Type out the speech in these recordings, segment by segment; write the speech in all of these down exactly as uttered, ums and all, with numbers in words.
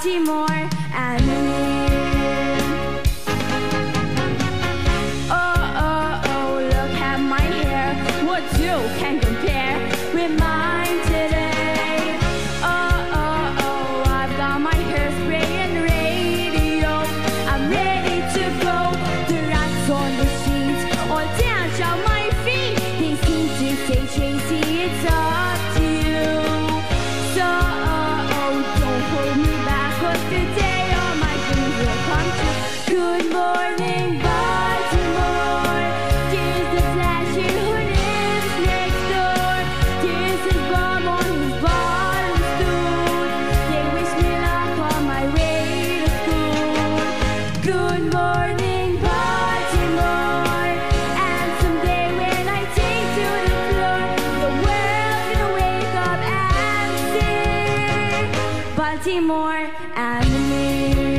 Baltimore and me. Oh, oh, oh, look at my hair. What you can compare with mine today? Oh, oh, oh, I've got my hairspray and radio. I'm ready to go. The rats on the sheets all dance on my feet. They seem to say, Tracy, it's up to you. So, oh, oh, don't hold me back, 'cause today all my dreams will come true. Good morning, Baltimore. Here's the flashy who lives next door. Here's his bum on his bottom stool. They wish me luck on my way to school. Good morning, Baltimore. And someday when I take to the floor, the world's gonna wake up and sing Baltimore and me.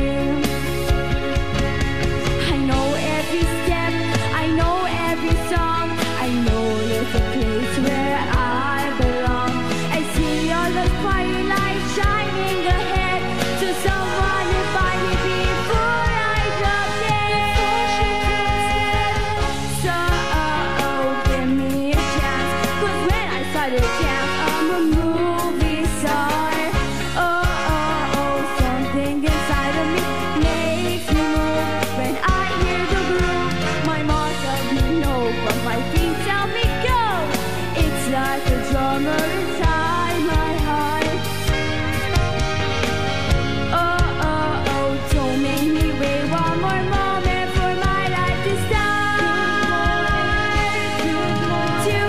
I know every step, I know every song, I know there's a place where I belong. I see all the firelight shining ahead, so someone invite me before I drop dead. So, oh, oh, give me a chance, 'cause when I start to dance, I'm a movie star. Oh, oh, oh, something inside of me makes me move. When I hear the groove, my mom tells me no, but my feet tell me go. It's like a drummer inside my heart. Oh, oh, oh, don't make me wait one more moment for my life to start. To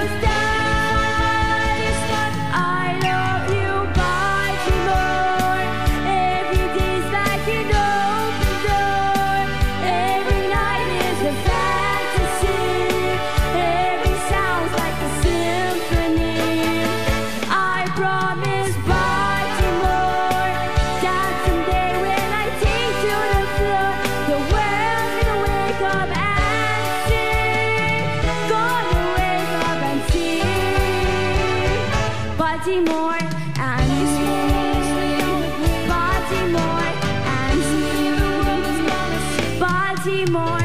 start. I love you, Baltimore. Every day's like an open door. Every night is a fantasy. Every sound's like a symphony. I promise, Baltimore, that someday when I take to the floor, the world's gonna wake up and sing. Gonna wake up and sing Baltimore and me. Baltimore and me. Baltimore